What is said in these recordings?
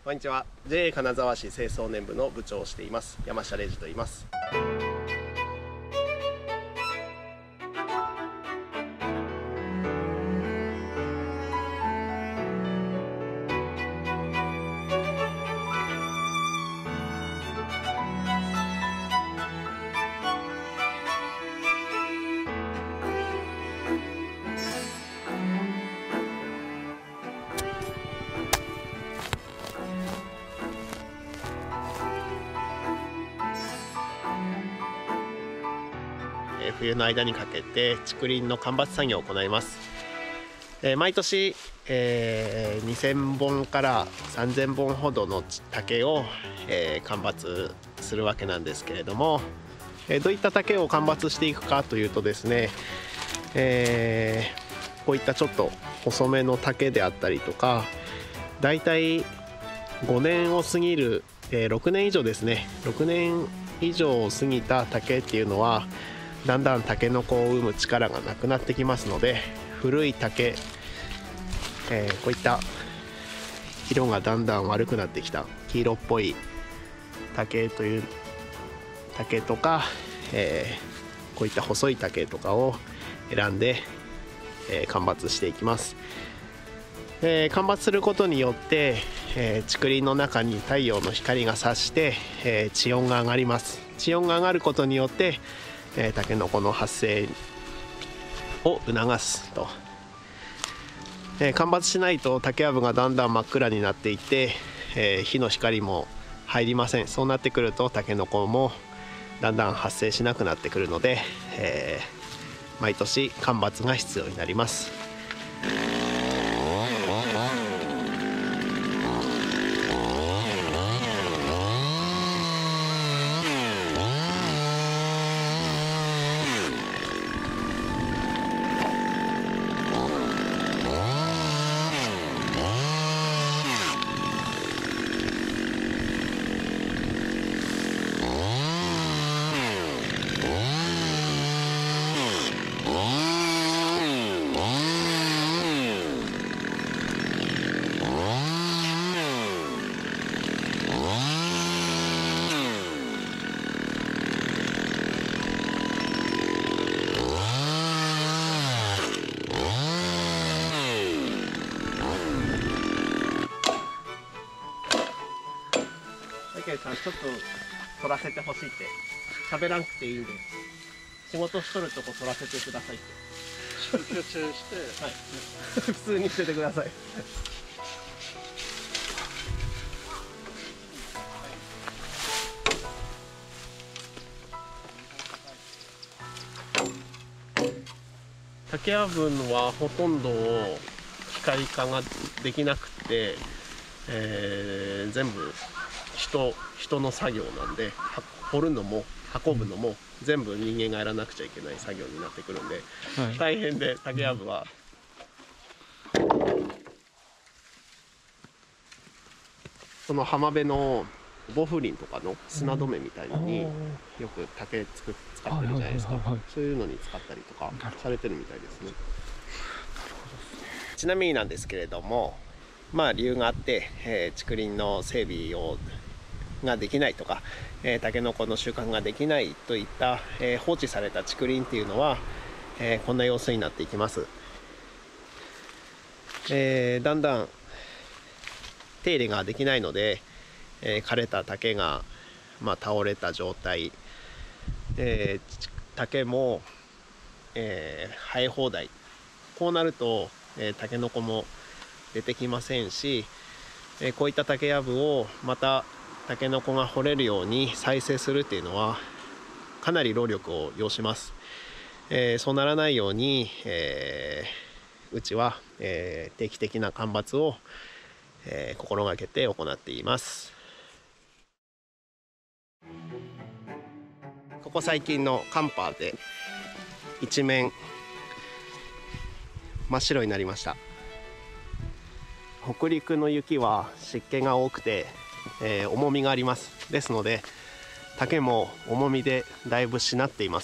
こんにちは。 JA 金沢市清掃年部の部長をしています山下礼二と言います。冬の間にかけて竹林の間伐作業を行います。毎年、2000本から3000本ほどの竹を、間伐するわけなんですけれども、どういった竹を間伐していくかというとですね、こういったちょっと細めの竹であったりとか、だいたい5年を過ぎる、6年以上ですね、6年以上を過ぎた竹っていうのはだんだんタケノコを生む力がなくなってきますので、古い竹、こういった色がだんだん悪くなってきた黄色っぽい竹という竹とか、こういった細い竹とかを選んで、間伐していきます。間伐することによって、竹林の中に太陽の光が差して、地温が上がります。地温が上がることによってタケノコの発生を促すと。間伐しないと竹やぶがだんだん真っ暗になっていって、日の光も入りません。そうなってくるとタケノコもだんだん発生しなくなってくるので、毎年間伐が必要になります。さんちょっと撮らせてほしいって、喋らんくていいんで仕事しとるとこ撮らせてくださいって。集中して、はい、普通に捨ててください。竹やぶはほとんど光化ができなくて、全部人の作業なんで、掘るのも運ぶのも全部人間がやらなくちゃいけない作業になってくるんで、はい、大変で、竹やぶはその浜辺のボフリンとかの砂止めみたいのによく竹使ってるじゃないですか。そういうのに使ったりとかされてるみたいですね。ちなみになんですけれども、理由があって、竹林の整備ができないとか、タケノコの収穫ができないといった、放置された竹林っていうのは、こんな様子になっていきます。だんだん手入れができないので、枯れた竹が、倒れた状態、竹も、生え放題。こうなると、タケノコも出てきませんし、こういった竹やぶをまたタケノコが掘れるように再生するっていうのはかなり労力を要します。そうならないように、うちは、定期的な間伐を、心がけて行っています。ここ最近の寒波で一面真っ白になりました。北陸の雪は湿気が多くて、重みがあります。ですので竹も重みでだいぶしなっています。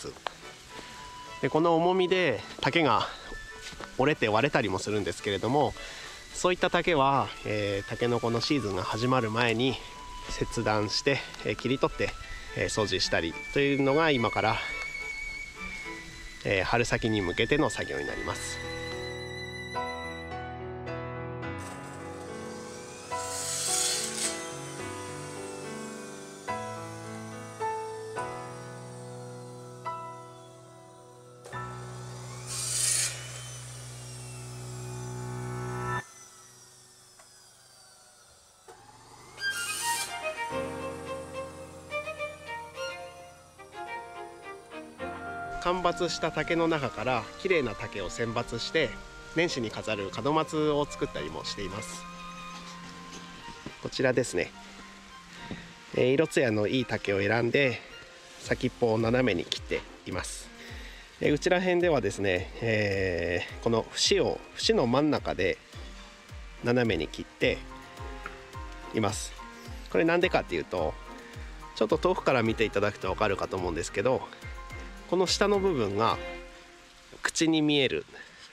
でこの重みで竹が折れて割れたりもするんですけれども、 そういった竹は、タケノコのシーズンが始まる前に切断して、切り取って、掃除したりというのが今から、春先に向けての作業になります。間伐した竹の中からきれいな竹を選抜して年始に飾る門松を作ったりもしています。こちらですね、色艶のいい竹を選んで先っぽを斜めに切っています。うちら辺ではですね、この節の真ん中で斜めに切っています。これなんでかっていうと、ちょっと遠くから見ていただくと分かるかと思うんですけど、この下の部分が口に見える、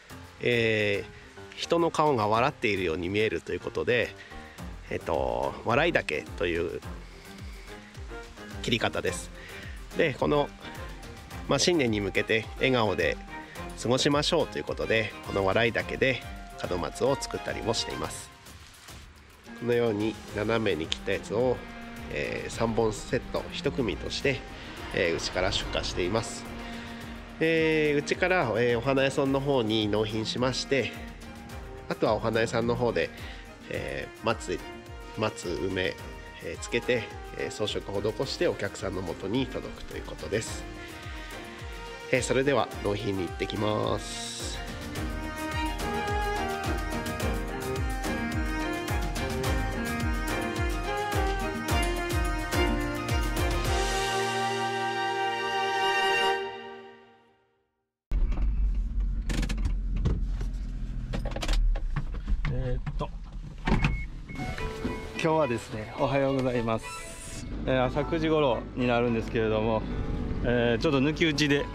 人の顔が笑っているように見えるということで、笑い竹という切り方です。でこの、新年に向けて笑顔で過ごしましょうということで、この笑い竹で門松を作ったりもしています。このように斜めに切ったやつを、3本セット1組としてうちから出荷しています。うちから、お花屋さんの方に納品しまして、あとはお花屋さんの方で、松梅、つけて、装飾を施してお客さんの元に届くということです。それでは納品に行ってきます。 今日はですね、おはようございます。朝9時頃になるんですけれども、ちょっと抜き打ちで、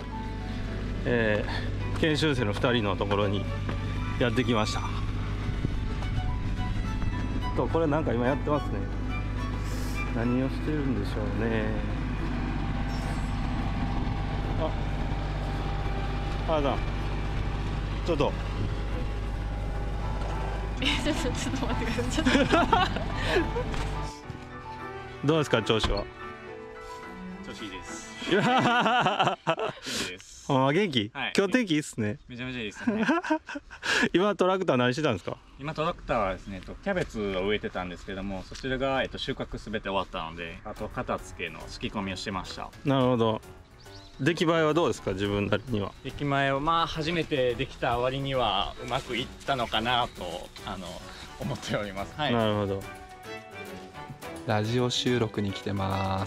研修生の2人のところにやってきました。これなんか今やってますね。何をしてるんでしょうね。原田さん、ちょっとちょっと待ってください。 どうですか、調子は？ 調子いいです。 元気です。 元気？ はい、 今日天気いいっすね。 めちゃめちゃいいですね。 今トラクター何してたんですか？ 今トラクターはですね、キャベツを植えてたんですけども、そちらが収穫すべて終わったので、あと片付けのすき込みをしてました。 なるほど。出来栄えはどうですか、自分なりには？ 出来栄えは初めてできた割にはうまくいったのかなと思っております。はい。 なるほど。 ラジオ収録に来てます。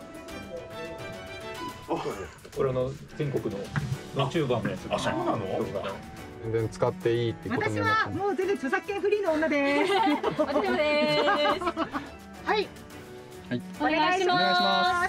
これ全国の YouTuber のやつ。あ、そうなの？ 全然使っていいってことになって。 私はもう全然著作権フリーの女です。 私もです。 はい。 はい。 お願いします。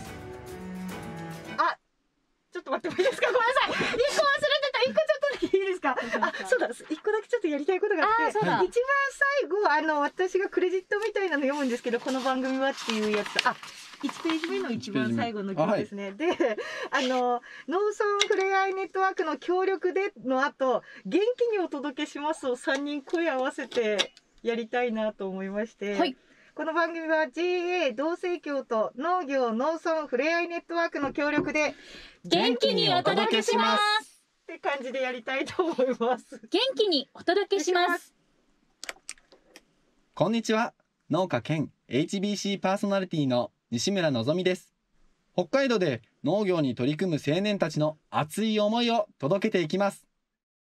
ちょっと待ってもいいですか。ごめんなさい。一個忘れてた。一個ちょっといいですか。そうだ。一個だけちょっとやりたいことがあって、一番最後私がクレジットみたいなの読むんですけど、この番組はっていうやつ。1ページ目の一番最後の行ですね。で、農村ふれあいネットワークの協力での後、元気にお届けしますを3人声合わせてやりたいなと思いまして。はい。この番組は JA 同生協と農業農村ふれあいネットワークの協力で元気にお届けしますって感じでやりたいと思います。 元気にお届けします。 こんにちは。農家兼 HBC パーソナリティの西村のぞみです。北海道で農業に取り組む青年たちの熱い思いを届けていきます。